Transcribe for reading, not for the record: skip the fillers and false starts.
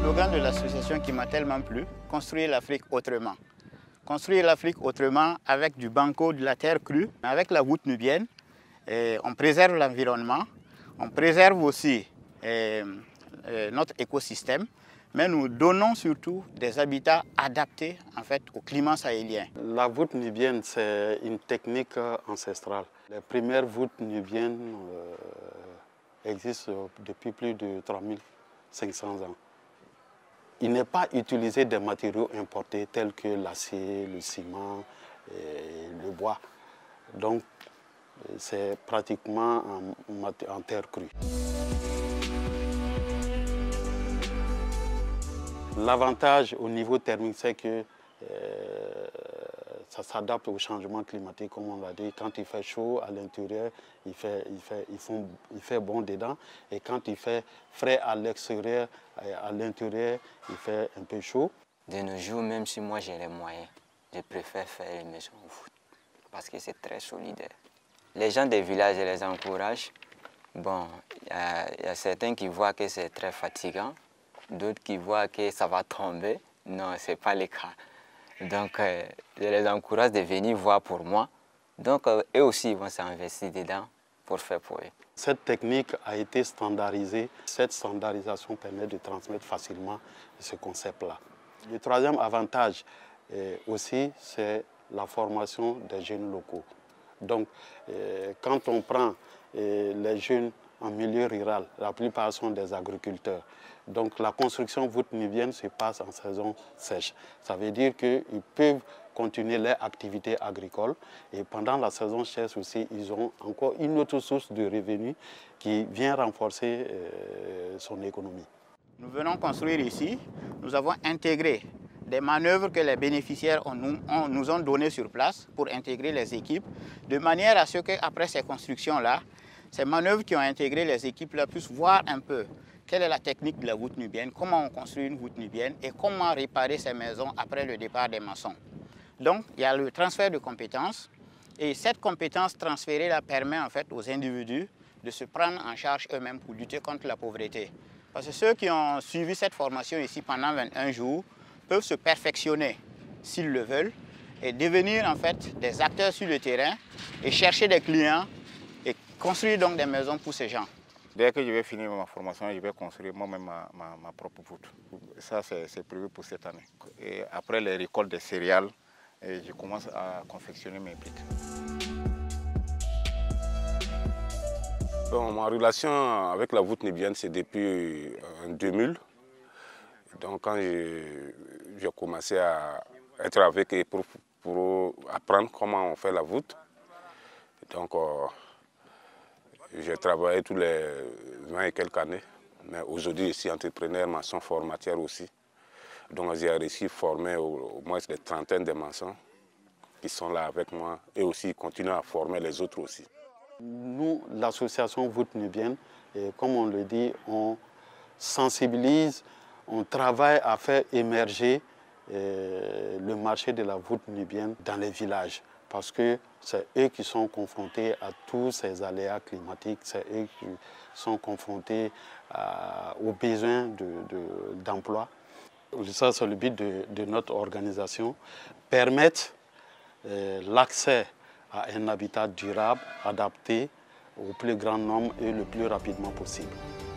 slogan de l'association qui m'a tellement plu, construire l'Afrique autrement. Construire l'Afrique autrement avec du banco, de la terre crue, avec la voûte nubienne. On préserve l'environnement, on préserve aussi notre écosystème, mais nous donnons surtout des habitats adaptés en fait, au climat sahélien. La voûte nubienne, c'est une technique ancestrale. Les premières voûtes nubiennes existent depuis plus de 3500 ans. Il n'est pas utilisé des matériaux importés tels que l'acier, le ciment, et le bois. Donc, c'est pratiquement en terre crue. L'avantage au niveau thermique, c'est que ça s'adapte au changement climatique, comme on l'a dit. Quand il fait chaud à l'intérieur, il fait bon dedans. Et quand il fait frais à l'extérieur, à l'intérieur, il fait un peu chaud. De nos jours, même si moi j'ai les moyens, je préfère faire les maisons en voûte parce que c'est très solidaire. Les gens des villages, je les encourage. Bon, il y a certains qui voient que c'est très fatigant, d'autres qui voient que ça va tomber. Non, ce n'est pas le cas. Donc, je les encourage de venir voir pour moi. Donc, eux aussi, ils vont s'investir dedans pour faire pour eux. Cette technique a été standardisée. Cette standardisation permet de transmettre facilement ce concept-là. Le troisième avantage aussi, c'est la formation des jeunes locaux. Donc, quand on prend les jeunes en milieu rural, la plupart sont des agriculteurs. Donc, la construction voûte nubienne se passe en saison sèche. Ça veut dire qu'ils peuvent continuer leur activité agricole et pendant la saison sèche aussi, ils ont encore une autre source de revenus qui vient renforcer son économie. Nous venons construire ici, nous avons intégré des manœuvres que les bénéficiaires nous ont données sur place pour intégrer les équipes, de manière à ce qu'après ces constructions-là, ces manœuvres qui ont intégré les équipes-là puissent voir un peu quelle est la technique de la voûte nubienne, comment on construit une voûte nubienne et comment réparer ces maisons après le départ des maçons. Donc, il y a le transfert de compétences et cette compétence transférée-là permet en fait aux individus de se prendre en charge eux-mêmes pour lutter contre la pauvreté. Parce que ceux qui ont suivi cette formation ici pendant 21 jours peuvent se perfectionner s'ils le veulent et devenir en fait des acteurs sur le terrain et chercher des clients et construire donc des maisons pour ces gens. Dès que je vais finir ma formation, je vais construire moi-même ma propre voûte. Ça, c'est prévu pour cette année. Et après les récoltes des céréales, je commence à confectionner mes briques. Bon, ma relation avec la voûte nubienne, c'est depuis 2000. Donc, quand j'ai commencé à être avec eux pour apprendre comment on fait la voûte, donc j'ai travaillé tous les 20 et quelques années. Mais aujourd'hui, je suis entrepreneur, maçon, formateur aussi. Donc, j'ai réussi à former au moins des trentaines de maçons qui sont là avec moi et aussi continuent à former les autres aussi. Nous, l'association Voûte Nubienne, comme on le dit, on sensibilise, on travaille à faire émerger le marché de la voûte nubienne dans les villages. Parce que c'est eux qui sont confrontés à tous ces aléas climatiques, c'est eux qui sont confrontés aux besoins d'emploi. Ça, c'est le but de notre organisation, permettre l'accès à un habitat durable, adapté au plus grand nombre et le plus rapidement possible.